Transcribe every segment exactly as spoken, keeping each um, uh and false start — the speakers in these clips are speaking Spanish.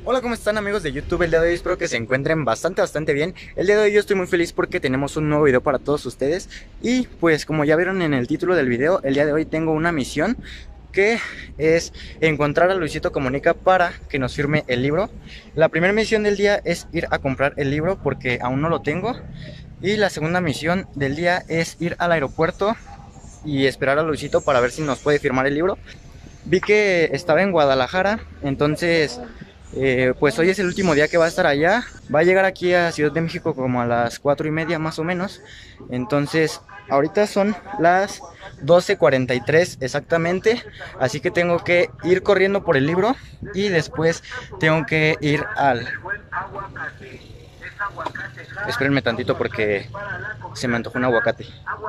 Hola, ¿cómo están amigos de YouTube? El día de hoy espero que se encuentren bastante, bastante bien. El día de hoy yo estoy muy feliz porque tenemos un nuevo video para todos ustedes. Y pues como ya vieron en el título del video, el día de hoy tengo una misión que es encontrar a Luisito Comunica para que nos firme el libro. La primera misión del día es ir a comprar el libro porque aún no lo tengo. Y la segunda misión del día es ir al aeropuerto y esperar a Luisito para ver si nos puede firmar el libro. Vi que estaba en Guadalajara, entonces eh, pues hoy es el último día que va a estar allá. Va a llegar aquí a Ciudad de México como a las cuatro y media más o menos. Entonces ahorita son las doce cuarenta y tres exactamente, así que tengo que ir corriendo por el libro y después tengo que ir al... Espérenme tantito porque se me antojó un aguacate.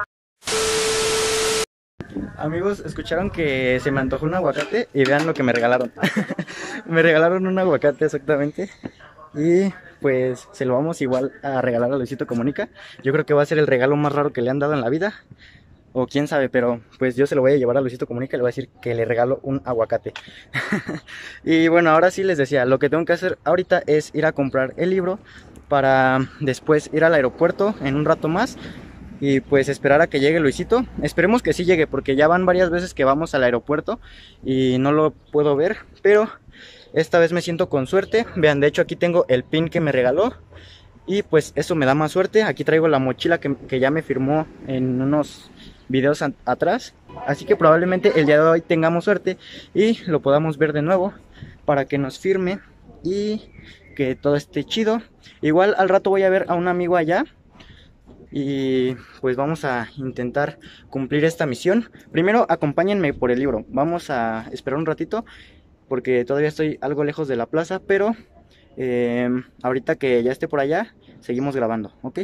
Amigos, escucharon que se me antojó un aguacate y vean lo que me regalaron. Me regalaron un aguacate exactamente. Y pues se lo vamos igual a regalar a Luisito Comunica. Yo creo que va a ser el regalo más raro que le han dado en la vida. O quién sabe, pero pues yo se lo voy a llevar a Luisito Comunica y le voy a decir que le regalo un aguacate. Y bueno, ahora sí les decía, lo que tengo que hacer ahorita es ir a comprar el libro para después ir al aeropuerto en un rato más. Y pues esperar a que llegue Luisito. Esperemos que sí llegue porque ya van varias veces que vamos al aeropuerto y no lo puedo ver, pero esta vez me siento con suerte. Vean, de hecho aquí tengo el pin que me regaló y pues eso me da más suerte. Aquí traigo la mochila que, que ya me firmó en unos videos atrás, así que probablemente el día de hoy tengamos suerte y lo podamos ver de nuevo para que nos firme y que todo esté chido. Igual al rato voy a ver a un amigo allá y pues vamos a intentar cumplir esta misión. Primero acompáñenme por el libro. Vamos a esperar un ratito porque todavía estoy algo lejos de la plaza, pero eh, ahorita que ya esté por allá seguimos grabando, ¿ok?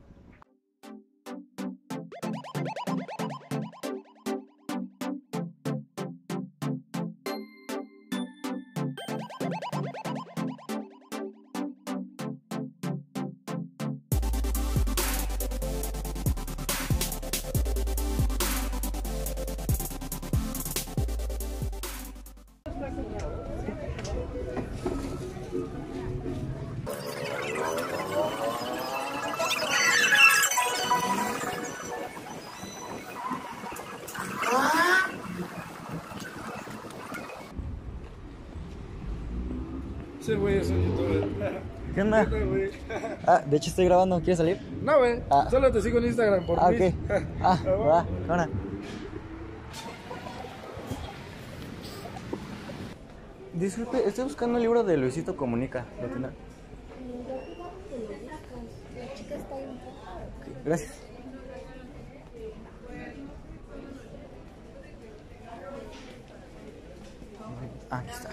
Sí, güey, soy youtuber. ¿Qué onda? Güey. Ah, de hecho estoy grabando, ¿quieres salir? No, güey, Ah. solo te sigo en Instagram por Ah, mí. ok. Ah, va, ahora. Disculpe, estoy buscando el libro de Luisito Comunica. ¿Lo tendrá? La chica está ahí. Okay, gracias. Ah, aquí está.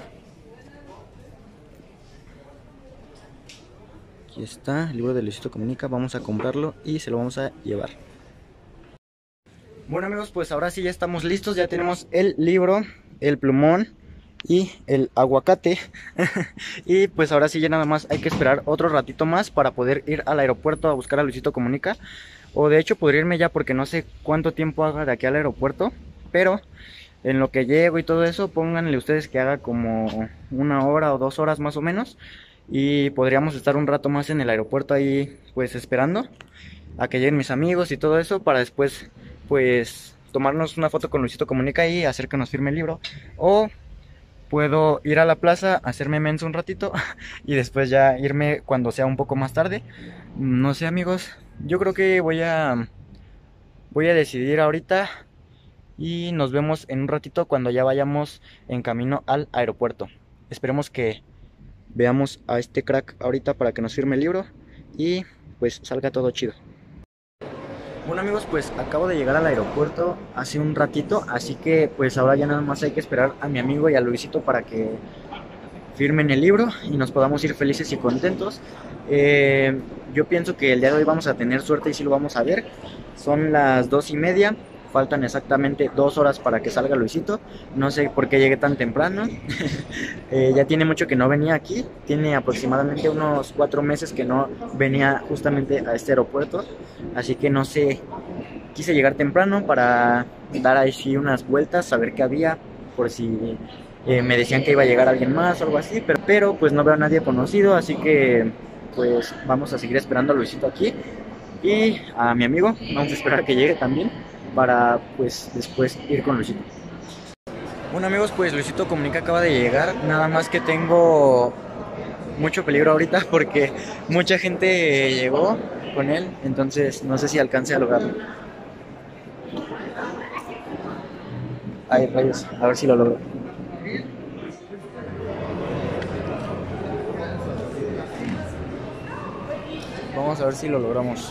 Aquí está el libro de Luisito Comunica. Vamos a comprarlo y se lo vamos a llevar. Bueno amigos, pues ahora sí ya estamos listos. Ya tenemos el libro, el plumón y el aguacate. Y pues ahora sí ya nada más hay que esperar otro ratito más para poder ir al aeropuerto a buscar a Luisito Comunica. O de hecho podría irme ya porque no sé cuánto tiempo haga de aquí al aeropuerto, pero en lo que llego y todo eso, pónganle ustedes que haga como una hora o dos horas más o menos. Y podríamos estar un rato más en el aeropuerto ahí pues esperando a que lleguen mis amigos y todo eso para después pues tomarnos una foto con Luisito Comunica y hacer que nos firme el libro. O puedo ir a la plaza, hacerme menso un ratito y después ya irme cuando sea un poco más tarde. No sé amigos, yo creo que voy a voy a decidir ahorita y nos vemos en un ratito cuando ya vayamos en camino al aeropuerto. Esperemos que veamos a este crack ahorita para que nos firme el libro y pues salga todo chido. Bueno amigos, pues acabo de llegar al aeropuerto hace un ratito, así que pues ahora ya nada más hay que esperar a mi amigo y a Luisito para que firmen el libro y nos podamos ir felices y contentos. Eh, yo pienso que el día de hoy vamos a tener suerte y sí lo vamos a ver. Son las dos y media. Faltan exactamente dos horas para que salga Luisito. No sé por qué llegué tan temprano. eh, Ya tiene mucho que no venía aquí. Tiene aproximadamente unos cuatro meses que no venía justamente a este aeropuerto. Así que no sé. Quise llegar temprano para dar ahí sí unas vueltas, saber qué había, por si eh, me decían que iba a llegar alguien más o algo así, pero, pero pues no veo a nadie conocido, así que pues vamos a seguir esperando a Luisito aquí y a mi amigo, vamos a esperar a que llegue también para pues después ir con Luisito. Bueno amigos, pues Luisito Comunica acaba de llegar, nada más que tengo mucho peligro ahorita porque mucha gente llegó con él, entonces no sé si alcance a lograrlo. Ay, rayos, a ver si lo logro. Vamos a ver si lo logramos.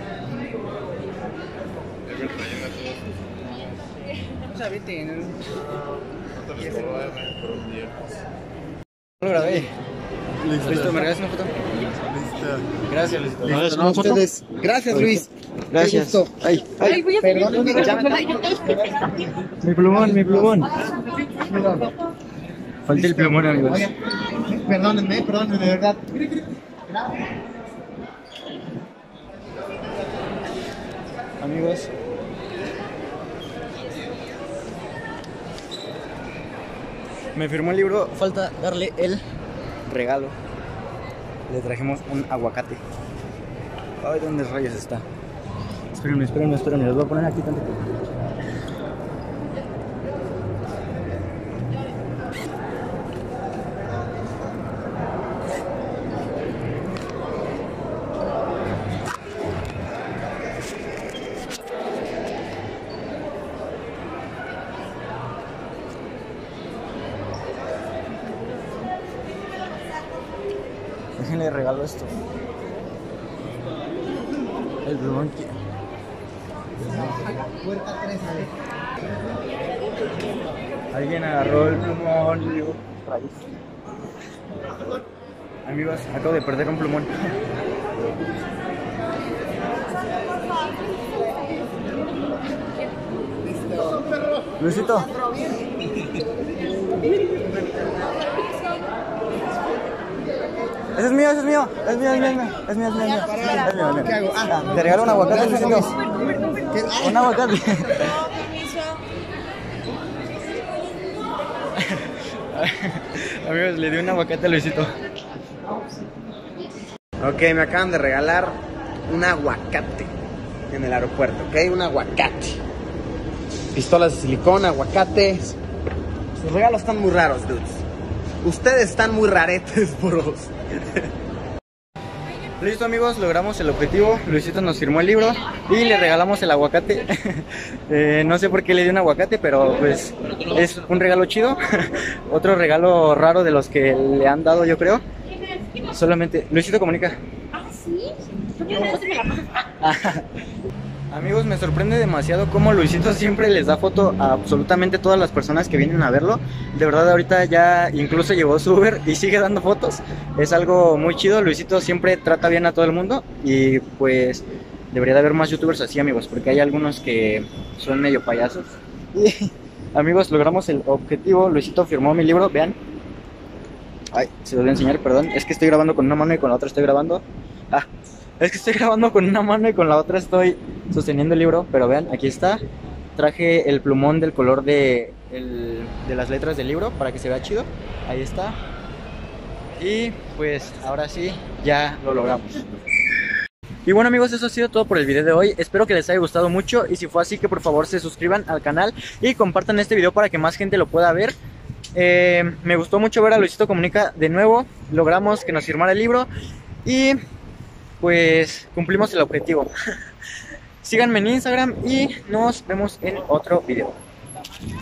Lo grabé. Listo. Listo, ¿me regalas una foto? Listo. Gracias, Luisito. Listo, no, ustedes. Gracias, Luis. Gracias. Qué gusto. Ay, ay, Ay, voy a Perdón, mi plumón, mi plumón. Falta el plumón, amigos. Oigan, perdónenme, perdónenme, de verdad. Amigos. Me firmó el libro, falta darle el regalo. Le trajimos un aguacate. Ay, ¿dónde rayos está? Espérenme, espérenme, espérenme, los voy a poner aquí tantito. Déjenle regalo esto. El plumón que... Puerta tres, Alguien agarró el plumón y yo... Rayos. Amigos, acabo de perder un plumón. Luisito. Ese es mío, ese es mío, es mío, es mío, es mío, es mío, es mío, es mío, es mío, es mío. ¿Qué hago? Ah, Te regalo un aguacate, gracias, Luisito. Luis. ¿Qué? Un aguacate. Amigos, le di un aguacate a Luisito. Ok, me acaban de regalar un aguacate en el aeropuerto, ¿ok? Un aguacate. Pistolas de silicón, aguacates. Sus regalos están muy raros, dudes. Ustedes están muy raretes, bros. Listo amigos, logramos el objetivo. Luisito nos firmó el libro y le regalamos el aguacate. eh, no sé por qué le di un aguacate, pero pues es un regalo chido. Otro regalo raro de los que le han dado, yo creo. Solamente Luisito Comunica. ¿Ah, sí? Amigos, me sorprende demasiado cómo Luisito siempre les da foto a absolutamente todas las personas que vienen a verlo. De verdad, ahorita ya incluso llevó su Uber y sigue dando fotos. Es algo muy chido. Luisito siempre trata bien a todo el mundo y pues debería de haber más youtubers así, amigos, porque hay algunos que son medio payasos. Y, amigos, logramos el objetivo. Luisito firmó mi libro, vean. Ay, se los voy a enseñar, perdón. Es que estoy grabando con una mano y con la otra estoy grabando. Ah, es que estoy grabando con una mano y con la otra estoy sosteniendo el libro. Pero vean, aquí está. Traje el plumón del color de, el, de las letras del libro para que se vea chido. Ahí está. Y pues ahora sí, ya lo logramos. Y bueno amigos, eso ha sido todo por el video de hoy. Espero que les haya gustado mucho. Y si fue así, que por favor se suscriban al canal y compartan este video para que más gente lo pueda ver. Eh, me gustó mucho ver a Luisito Comunica de nuevo. Logramos que nos firmara el libro y pues cumplimos el objetivo. Síganme en Instagram y nos vemos en otro video.